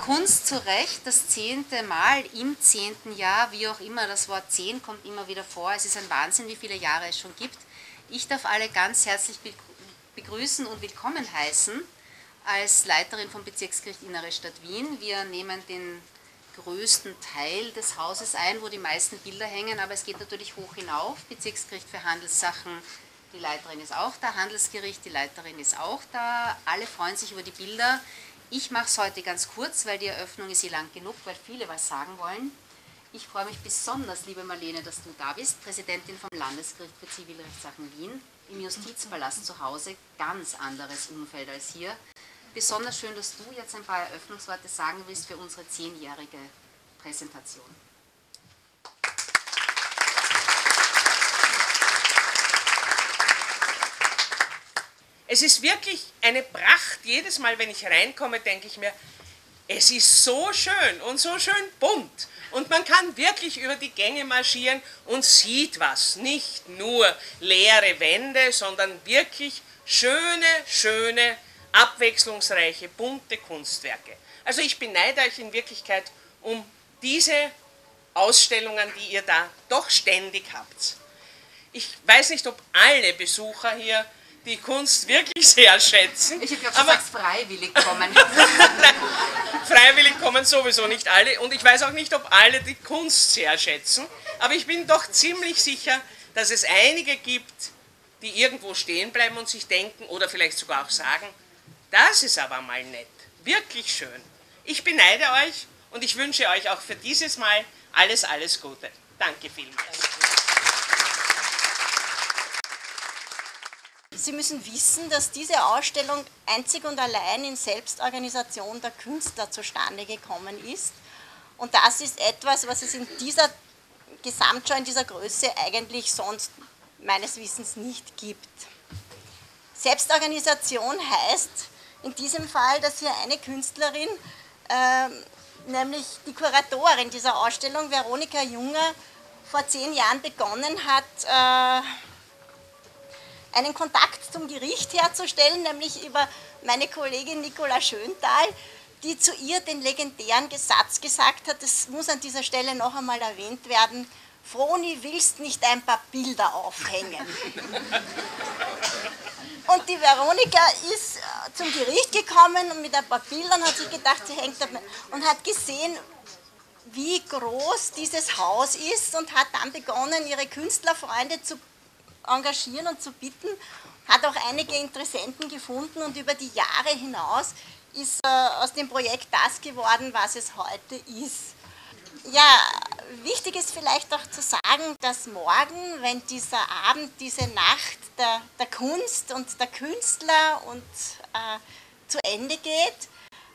Kunst zu Recht, das 10. Mal im 10. Jahr, wie auch immer, das Wort 10 kommt immer wieder vor. Es ist ein Wahnsinn, wie viele Jahre es schon gibt. Ich darf alle ganz herzlich begrüßen und willkommen heißen als Leiterin vom Bezirksgericht Innere Stadt Wien. Wir nehmen den größten Teil des Hauses ein, wo die meisten Bilder hängen, aber es geht natürlich hoch hinauf. Bezirksgericht für Handelssachen, die Leiterin ist auch da, Handelsgericht, die Leiterin ist auch da. Alle freuen sich über die Bilder. Ich mache es heute ganz kurz, weil die Eröffnung ist lang genug, weil viele was sagen wollen. Ich freue mich besonders, liebe Marlene, dass du da bist, Präsidentin vom Landesgericht für Zivilrechtssachen Wien, im Justizpalast zu Hause, ganz anderes Umfeld als hier. Besonders schön, dass du jetzt ein paar Eröffnungsworte sagen willst für unsere 10-jährige Präsentation. Es ist wirklich eine Pracht. Jedes Mal, wenn ich reinkomme, denke ich mir, es ist so schön und so schön bunt. Und man kann wirklich über die Gänge marschieren und sieht was. Nicht nur leere Wände, sondern wirklich schöne, abwechslungsreiche, bunte Kunstwerke. Also ich beneide euch in Wirklichkeit um diese Ausstellungen, die ihr da doch ständig habt. Ich weiß nicht, ob alle Besucher hier die Kunst wirklich sehr schätzen. Ich glaube, du sagst freiwillig kommen. Nein, freiwillig kommen sowieso nicht alle und ich weiß auch nicht, ob alle die Kunst sehr schätzen, aber ich bin doch ziemlich sicher, dass es einige gibt, die irgendwo stehen bleiben und sich denken oder vielleicht sogar auch sagen, das ist aber mal nett, wirklich schön. Ich beneide euch und ich wünsche euch auch für dieses Mal alles Gute. Danke vielmals. Sie müssen wissen, dass diese Ausstellung einzig und allein in Selbstorganisation der Künstler zustande gekommen ist. Und das ist etwas, was es in dieser Gesamtschau, in dieser Größe eigentlich sonst meines Wissens nicht gibt. Selbstorganisation heißt in diesem Fall, dass hier eine Künstlerin, nämlich die Kuratorin dieser Ausstellung, Veronika Junger, vor 10 Jahren begonnen hat, einen Kontakt zum Gericht herzustellen, nämlich über meine Kollegin Nicola Schöntal, die zu ihr den legendären Satz gesagt hat, das muss an dieser Stelle noch einmal erwähnt werden, Froni, willst nicht ein paar Bilder aufhängen? Und die Veronika ist zum Gericht gekommen und mit ein paar Bildern hat sich gedacht, sie hängt da und hat gesehen, wie groß dieses Haus ist und hat dann begonnen, ihre Künstlerfreunde zu engagieren und zu bitten, hat auch einige Interessenten gefunden und über die Jahre hinaus ist aus dem Projekt das geworden, was es heute ist. Ja, wichtig ist vielleicht auch zu sagen, dass morgen, wenn dieser Abend, diese Nacht der Kunst und der Künstler zu Ende geht,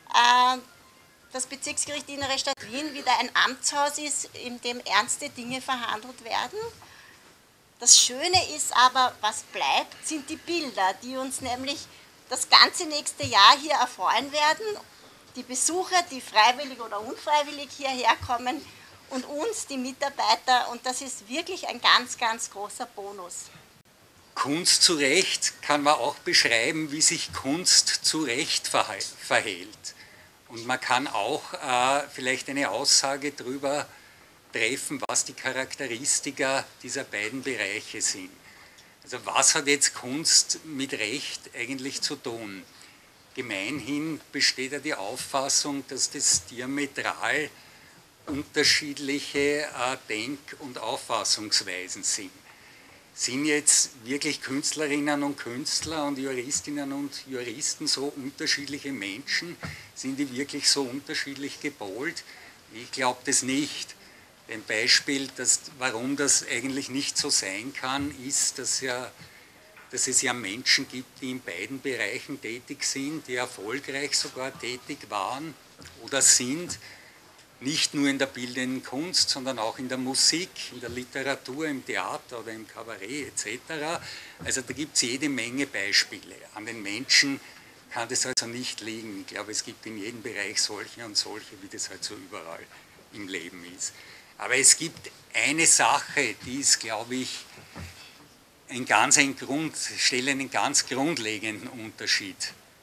das Bezirksgericht Innere Stadt Wien wieder ein Amtshaus ist, in dem ernste Dinge verhandelt werden. Das Schöne ist aber, was bleibt, sind die Bilder, die uns nämlich das ganze nächste Jahr hier erfreuen werden. Die Besucher, die freiwillig oder unfreiwillig hierher kommen und uns, die Mitarbeiter. Und das ist wirklich ein ganz, ganz großer Bonus. Kunst zu Recht kann man auch beschreiben, wie sich Kunst zu Recht verhält. Und man kann auch vielleicht eine Aussage darüber treffen, was die Charakteristika dieser beiden Bereiche sind. Also was hat jetzt Kunst mit Recht eigentlich zu tun? Gemeinhin besteht ja die Auffassung, dass das diametral unterschiedliche Denk- und Auffassungsweisen sind. Sind jetzt wirklich Künstlerinnen und Künstler und Juristinnen und Juristen so unterschiedliche Menschen? Sind die wirklich so unterschiedlich gepolt? Ich glaube das nicht. Ein Beispiel, warum das eigentlich nicht so sein kann, ist, dass es ja Menschen gibt, die in beiden Bereichen tätig sind, die erfolgreich sogar tätig waren oder sind, nicht nur in der bildenden Kunst, sondern auch in der Musik, in der Literatur, im Theater oder im Kabarett etc. Also da gibt es jede Menge Beispiele. An den Menschen kann das also nicht liegen. Ich glaube, es gibt in jedem Bereich solche und solche, wie das halt so überall im Leben ist. Aber es gibt eine Sache, die ist, glaube ich, stellt einen ganz grundlegenden Unterschied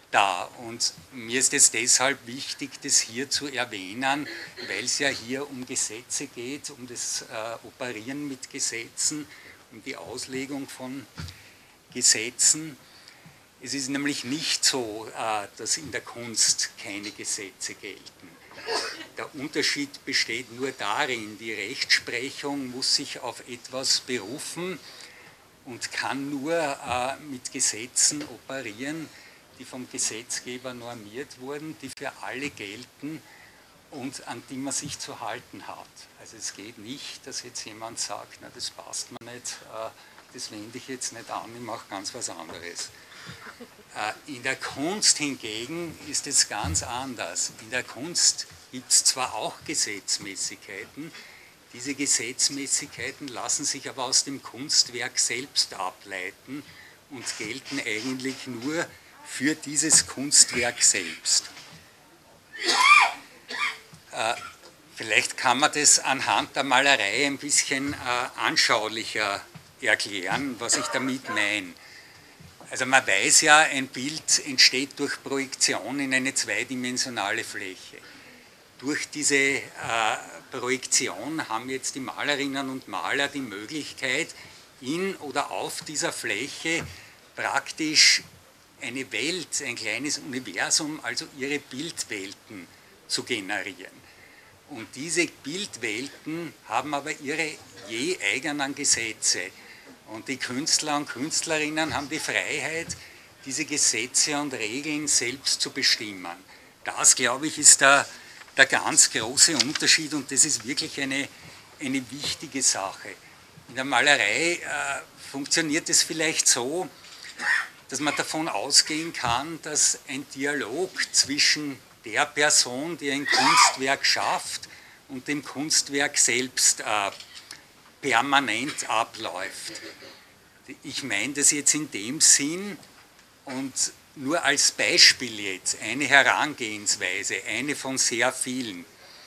da. Und mir ist es deshalb wichtig, das hier zu erwähnen, weil es ja hier um Gesetze geht, um das Operieren mit Gesetzen, um die Auslegung von Gesetzen. Es ist nämlich nicht so, dass in der Kunst keine Gesetze gelten. Der Unterschied besteht nur darin, die Rechtsprechung muss sich auf etwas berufen und kann nur mit Gesetzen operieren, die vom Gesetzgeber normiert wurden, die für alle gelten und an die man sich zu halten hat. Also es geht nicht, dass jetzt jemand sagt, na, das passt mir nicht, das wende ich jetzt nicht an, ich mache ganz was anderes. In der Kunst hingegen ist es ganz anders. In der Kunst gibt es zwar auch Gesetzmäßigkeiten, diese Gesetzmäßigkeiten lassen sich aber aus dem Kunstwerk selbst ableiten und gelten eigentlich nur für dieses Kunstwerk selbst. Vielleicht kann man das anhand der Malerei ein bisschen anschaulicher erklären, was ich damit meine. Also man weiß ja, ein Bild entsteht durch Projektion in eine zweidimensionale Fläche. Durch diese Projektion haben jetzt die Malerinnen und Maler die Möglichkeit, in oder auf dieser Fläche praktisch eine Welt, ein kleines Universum, also ihre Bildwelten zu generieren. Und diese Bildwelten haben aber ihre je eigenen Gesetze. Und die Künstler und Künstlerinnen haben die Freiheit, diese Gesetze und Regeln selbst zu bestimmen. Das, glaube ich, ist der ganz große Unterschied und das ist wirklich eine wichtige Sache. In der Malerei funktioniert es vielleicht so, dass man davon ausgehen kann, dass ein Dialog zwischen der Person, die ein Kunstwerk schafft, und dem Kunstwerk selbst permanent abläuft. Ich meine das jetzt in dem Sinn und nur als Beispiel jetzt, eine Herangehensweise, eine von sehr vielen.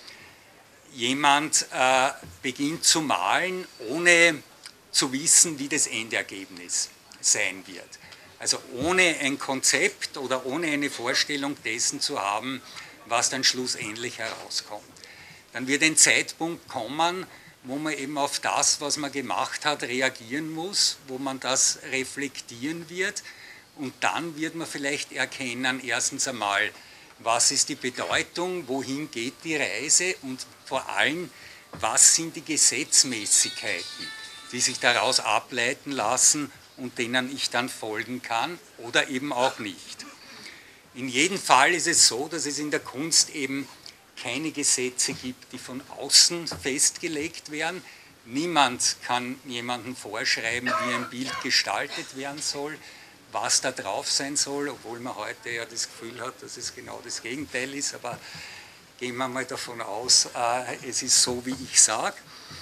Jemand beginnt zu malen, ohne zu wissen, wie das Endergebnis sein wird. Also ohne ein Konzept oder ohne eine Vorstellung dessen zu haben, was dann schlussendlich herauskommt. Dann wird ein Zeitpunkt kommen, wo man eben auf das, was man gemacht hat, reagieren muss, wo man das reflektieren wird und dann wird man vielleicht erkennen, erstens einmal, was ist die Bedeutung, wohin geht die Reise und vor allem, was sind die Gesetzmäßigkeiten, die sich daraus ableiten lassen und denen ich dann folgen kann oder eben auch nicht. In jedem Fall ist es so, dass es in der Kunst eben keine Gesetze gibt, die von außen festgelegt werden. Niemand kann jemandem vorschreiben, wie ein Bild gestaltet werden soll, was da drauf sein soll, obwohl man heute ja das Gefühl hat, dass es genau das Gegenteil ist, aber gehen wir mal davon aus, es ist so, wie ich sage.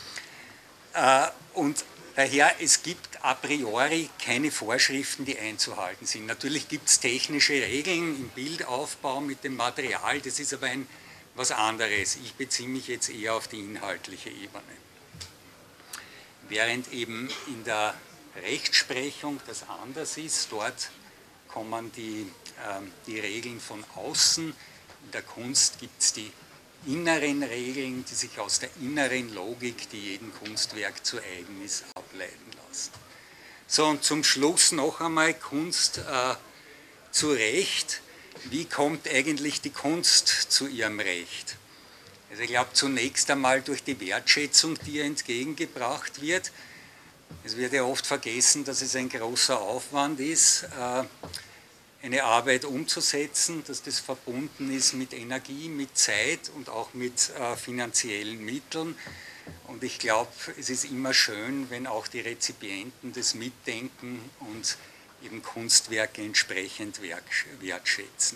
Und daher, es gibt a priori keine Vorschriften, die einzuhalten sind. Natürlich gibt es technische Regeln im Bildaufbau mit dem Material, das ist aber was anderes. Ich beziehe mich jetzt eher auf die inhaltliche Ebene. Während eben in der Rechtsprechung das anders ist, dort kommen die Regeln von außen. In der Kunst gibt es die inneren Regeln, die sich aus der inneren Logik, die jedem Kunstwerk zu eigen ist, ableiten lassen. So, und zum Schluss noch einmal Kunst zu Recht. Wie kommt eigentlich die Kunst zu ihrem Recht? Also ich glaube zunächst einmal durch die Wertschätzung, die ihr entgegengebracht wird. Es wird ja oft vergessen, dass es ein großer Aufwand ist, eine Arbeit umzusetzen, dass das verbunden ist mit Energie, mit Zeit und auch mit finanziellen Mitteln. Und ich glaube, es ist immer schön, wenn auch die Rezipienten das mitdenken und eben Kunstwerke entsprechend wertschätzen.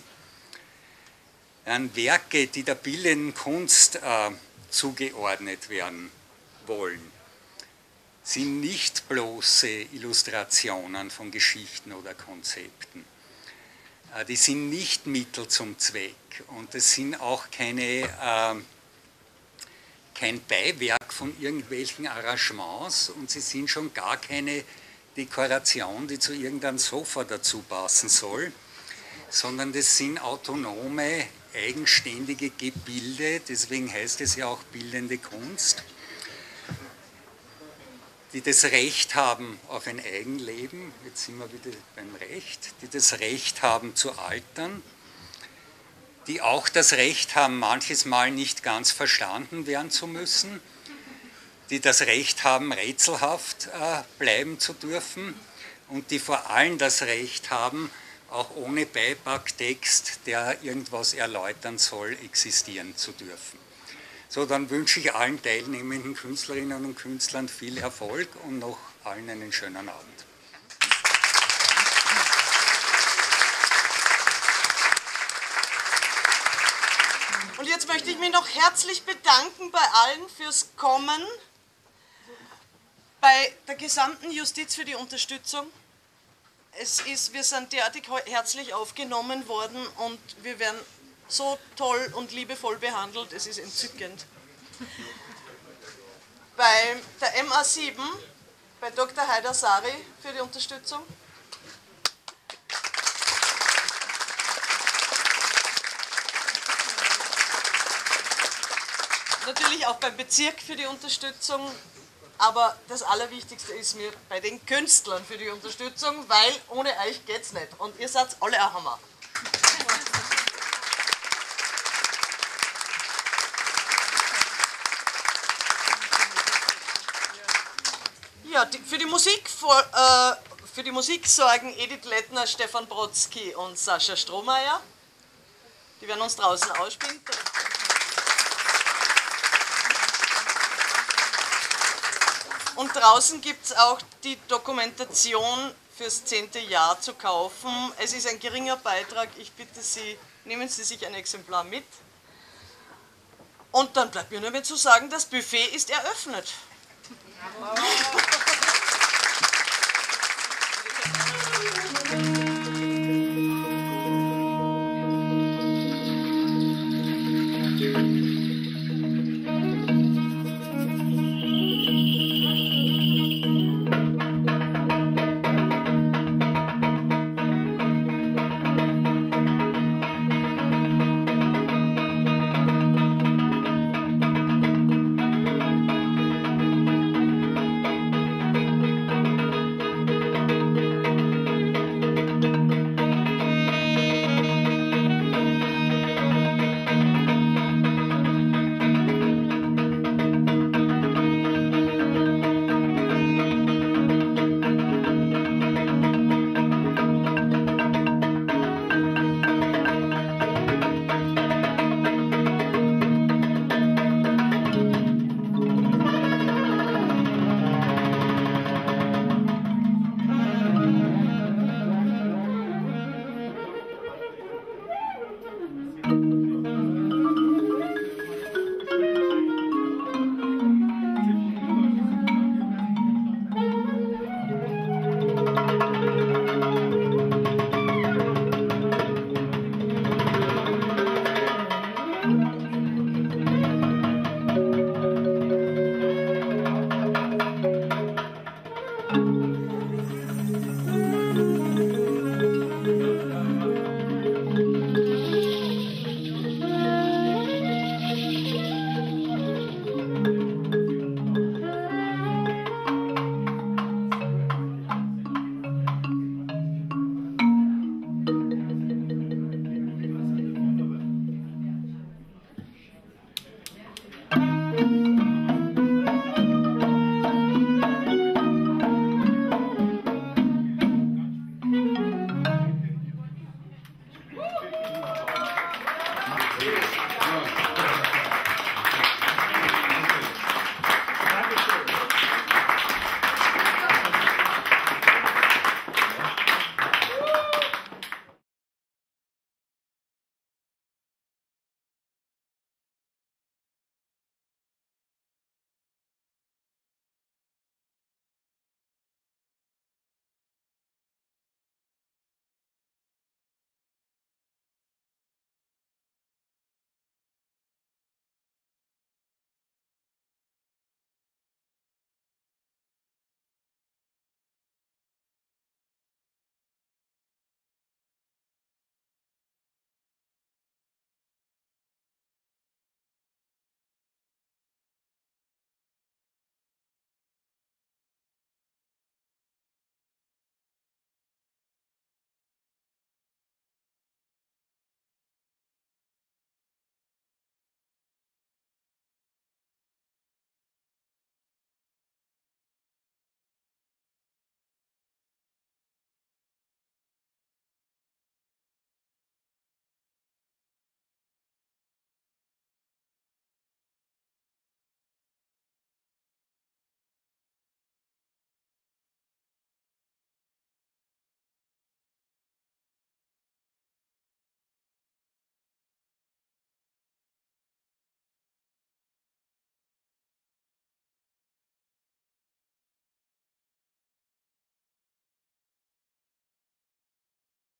Werke, die der bildenden Kunst zugeordnet werden wollen, sind nicht bloße Illustrationen von Geschichten oder Konzepten. Die sind nicht Mittel zum Zweck und es sind auch kein Beiwerk von irgendwelchen Arrangements und sie sind schon gar keine Dekoration, die zu irgendeinem Sofa dazu passen soll, sondern das sind autonome, eigenständige Gebilde, deswegen heißt es ja auch bildende Kunst, die das Recht haben auf ein Eigenleben, jetzt sind wir wieder beim Recht, die das Recht haben zu altern, die auch das Recht haben, manches Mal nicht ganz verstanden werden zu müssen, die das Recht haben, rätselhaft bleiben zu dürfen und die vor allem das Recht haben, auch ohne Beipacktext, der irgendwas erläutern soll, existieren zu dürfen. So, dann wünsche ich allen teilnehmenden Künstlerinnen und Künstlern viel Erfolg und noch allen einen schönen Abend. Und jetzt möchte ich mich noch herzlich bedanken bei allen fürs Kommen, bei der gesamten Justiz für die Unterstützung. Wir sind derartig herzlich aufgenommen worden und wir werden so toll und liebevoll behandelt, es ist entzückend. Bei der MA7, bei Dr. Haider Sari für die Unterstützung. Natürlich auch beim Bezirk für die Unterstützung, aber das Allerwichtigste ist mir bei den Künstlern für die Unterstützung, weil ohne euch geht's nicht und ihr seid alle ein Hammer. Ja, für die Musik sorgen Edith Lettner, Stefan Brodsky und Sascha Strohmeier. Die werden uns draußen ausspielen. Und draußen gibt es auch die Dokumentation fürs 10. Jahr zu kaufen. Es ist ein geringer Beitrag. Ich bitte Sie, nehmen Sie sich ein Exemplar mit. Und dann bleibt mir nur mehr zu sagen, das Buffet ist eröffnet. Bravo.